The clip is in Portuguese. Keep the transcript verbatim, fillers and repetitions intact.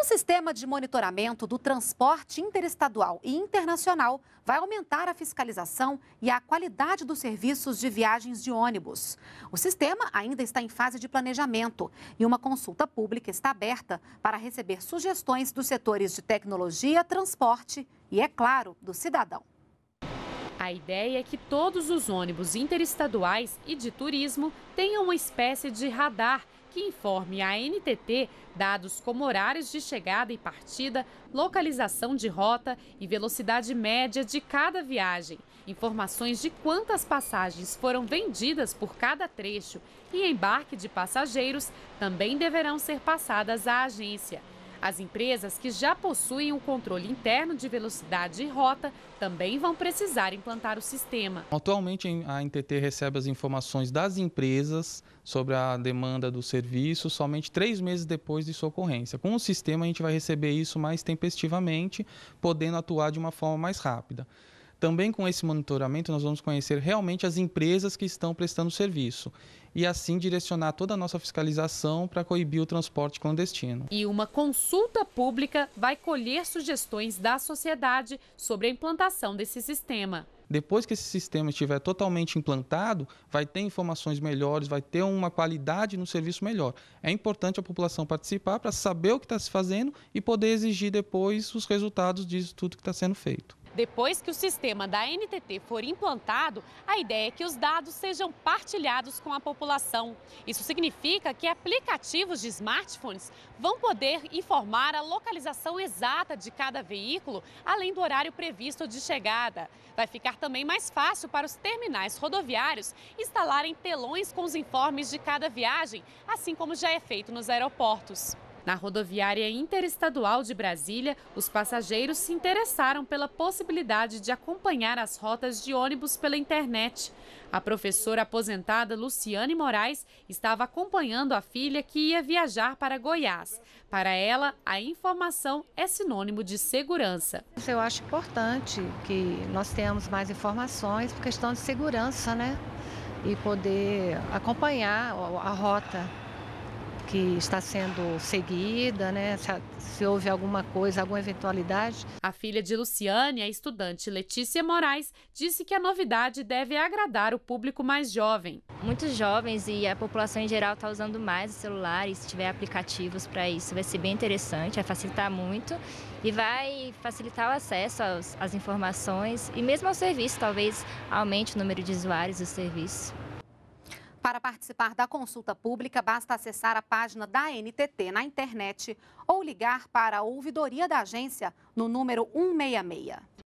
Um sistema de monitoramento do transporte interestadual e internacional vai aumentar a fiscalização e a qualidade dos serviços de viagens de ônibus. O sistema ainda está em fase de planejamento e uma consulta pública está aberta para receber sugestões dos setores de tecnologia, transporte e, é claro, do cidadão. A ideia é que todos os ônibus interestaduais e de turismo tenham uma espécie de radar que informe à N T T dados como horários de chegada e partida, localização de rota e velocidade média de cada viagem, informações de quantas passagens foram vendidas por cada trecho e embarque de passageiros também deverão ser passadas à agência. As empresas que já possuem um controle interno de velocidade e rota também vão precisar implantar o sistema. Atualmente, a N T T recebe as informações das empresas sobre a demanda do serviço somente três meses depois de sua ocorrência. Com o sistema, a gente vai receber isso mais tempestivamente, podendo atuar de uma forma mais rápida. Também com esse monitoramento, nós vamos conhecer realmente as empresas que estão prestando serviço e assim direcionar toda a nossa fiscalização para coibir o transporte clandestino. E uma consulta pública vai colher sugestões da sociedade sobre a implantação desse sistema. Depois que esse sistema estiver totalmente implantado, vai ter informações melhores, vai ter uma qualidade no serviço melhor. É importante a população participar para saber o que está se fazendo e poder exigir depois os resultados disso tudo que está sendo feito. Depois que o sistema da N T T for implantado, a ideia é que os dados sejam partilhados com a população. Isso significa que aplicativos de smartphones vão poder informar a localização exata de cada veículo, além do horário previsto de chegada. Vai ficar também mais fácil para os terminais rodoviários instalarem telões com os informes de cada viagem, assim como já é feito nos aeroportos. Na rodoviária interestadual de Brasília, os passageiros se interessaram pela possibilidade de acompanhar as rotas de ônibus pela internet. A professora aposentada Luciane Moraes estava acompanhando a filha que ia viajar para Goiás. Para ela, a informação é sinônimo de segurança. Eu acho importante que nós tenhamos mais informações por questão de segurança, né? E poder acompanhar a rota que está sendo seguida, né? Se, se houve alguma coisa, alguma eventualidade. A filha de Luciane, a estudante Letícia Moraes, disse que a novidade deve agradar o público mais jovem. Muitos jovens e a população em geral está usando mais o celular e se tiver aplicativos para isso vai ser bem interessante, vai facilitar muito e vai facilitar o acesso às, às informações e mesmo ao serviço, talvez aumente o número de usuários do serviço. Para participar da consulta pública, basta acessar a página da N T T na internet ou ligar para a ouvidoria da agência no número cento e sessenta e seis.